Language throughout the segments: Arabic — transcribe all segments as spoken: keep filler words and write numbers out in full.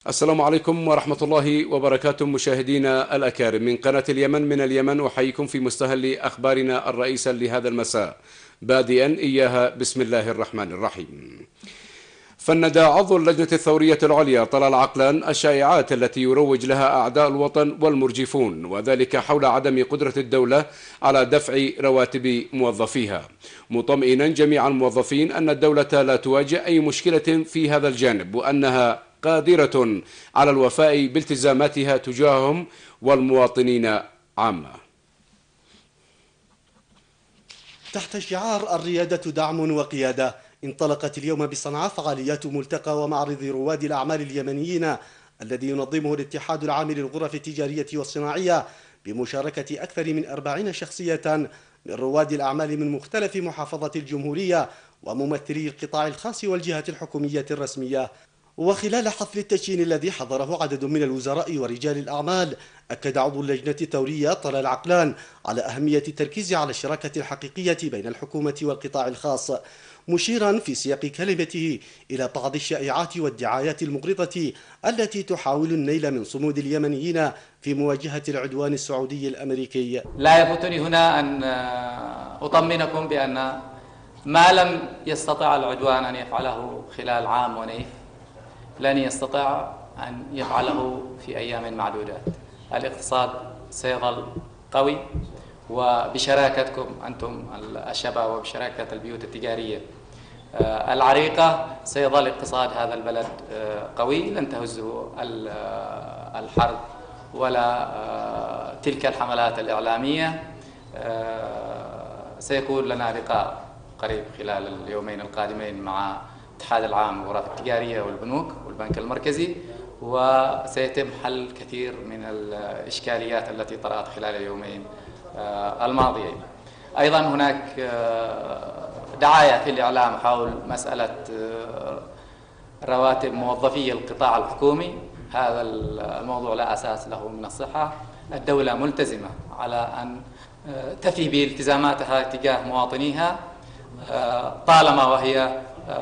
السلام عليكم ورحمة الله وبركاته، مشاهدينا الأكارم من قناة اليمن من اليمن، أحييكم في مستهل أخبارنا الرئيسة لهذا المساء، بادئا إياها بسم الله الرحمن الرحيم. فند عضو اللجنة الثورية العليا طلال عقلان الشائعات التي يروج لها أعداء الوطن والمرجفون، وذلك حول عدم قدرة الدولة على دفع رواتب موظفيها، مطمئنا جميع الموظفين أن الدولة لا تواجه أي مشكلة في هذا الجانب، وأنها قادرة على الوفاء بالتزاماتها تجاههم والمواطنين عامة. تحت شعار الريادة دعم وقيادة، انطلقت اليوم بصنعاء فعاليات ملتقى ومعرض رواد الأعمال اليمنيين الذي ينظمه الاتحاد العام للغرف التجارية والصناعية بمشاركة أكثر من أربعين شخصية من رواد الأعمال من مختلف محافظات الجمهورية وممثلي القطاع الخاص والجهات الحكومية الرسمية. وخلال حفل التدشين الذي حضره عدد من الوزراء ورجال الأعمال، أكد عضو اللجنة الثورية طلال عقلان على أهمية التركيز على الشراكة الحقيقية بين الحكومة والقطاع الخاص، مشيرا في سياق كلمته إلى بعض الشائعات والدعايات المغرضة التي تحاول النيل من صمود اليمنيين في مواجهة العدوان السعودي الأمريكي. لا يفوتني هنا أن أطمنكم بأن ما لم يستطع العدوان أن يفعله خلال عام ونيف لن يستطيع أن يفعله في أيام معدودات. الاقتصاد سيظل قوي، وبشراكتكم أنتم الشباب وبشراكة البيوت التجارية العريقة سيظل اقتصاد هذا البلد قوي، لن تهزه الحرب ولا تلك الحملات الإعلامية. سيكون لنا لقاء قريب خلال اليومين القادمين مع الاتحاد العام للغرف التجارية والبنوك والبنك المركزي، وسيتم حل كثير من الإشكاليات التي طرأت خلال اليومين الماضيين. أيضا هناك دعاية في الإعلام حول مسألة رواتب موظفي القطاع الحكومي. هذا الموضوع لا أساس له من الصحة. الدولة ملتزمة على أن تفي بالتزاماتها تجاه مواطنيها طالما وهي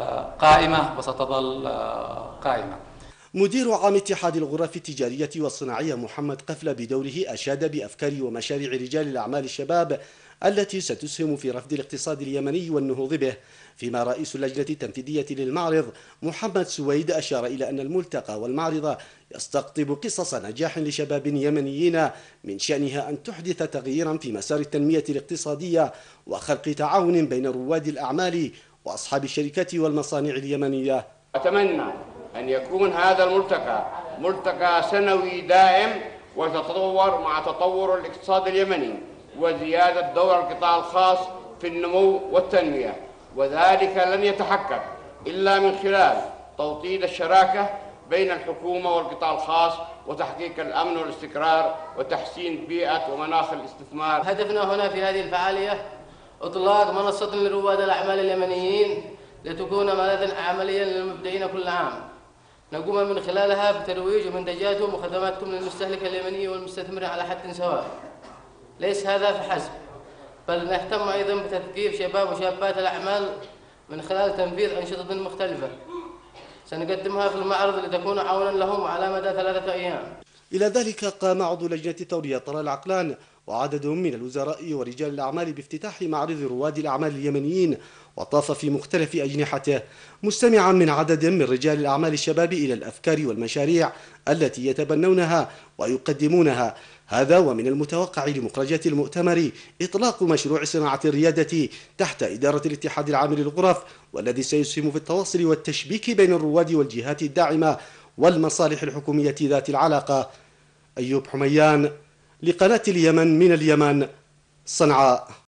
قائمة وستظل قائمة. مدير عام اتحاد الغرف التجارية والصناعية محمد قفلة بدوره أشاد بأفكار ومشاريع رجال الأعمال الشباب التي ستسهم في رفض الاقتصاد اليمني والنهوض به، فيما رئيس اللجنة التنفيذية للمعرض محمد سويد أشار إلى أن الملتقى والمعرض يستقطب قصص نجاح لشباب يمنيين من شأنها أن تحدث تغييرا في مسار التنمية الاقتصادية وخلق تعاون بين رواد الأعمال وأصحاب الشركات والمصانع اليمنية. أتمنى أن يكون هذا الملتقى ملتقى سنوي دائم ويتطور مع تطور الاقتصاد اليمني وزيادة دور القطاع الخاص في النمو والتنمية، وذلك لن يتحقق إلا من خلال توطيد الشراكة بين الحكومة والقطاع الخاص وتحقيق الأمن والاستقرار وتحسين بيئة ومناخ الاستثمار. هدفنا هنا في هذه الفعالية إطلاق منصة لرواد الأعمال اليمنيين لتكون ملاذا عمليا للمبدعين كل عام، نقوم من خلالها بترويج منتجاتهم وخدماتكم للمستهلك اليمني والمستثمر على حد سواء. ليس هذا فحسب، بل نهتم أيضا بتثقيف شباب وشابات الأعمال من خلال تنفيذ أنشطة مختلفة سنقدمها في المعرض لتكون عونا لهم على مدى ثلاثة أيام. إلى ذلك قام عضو لجنة الثورية طلال عقلان وعدد من الوزراء ورجال الأعمال بافتتاح معرض رواد الأعمال اليمنيين، وطاف في مختلف أجنحته مستمعا من عدد من رجال الأعمال الشباب إلى الأفكار والمشاريع التي يتبنونها ويقدمونها. هذا ومن المتوقع لمخرجات المؤتمر إطلاق مشروع صناعة الريادة تحت إدارة الاتحاد العام للغرف، والذي سيسهم في التواصل والتشبيك بين الرواد والجهات الداعمة والمصالح الحكومية ذات العلاقة. أيوب حميان لقناة اليمن من اليمن، صنعاء.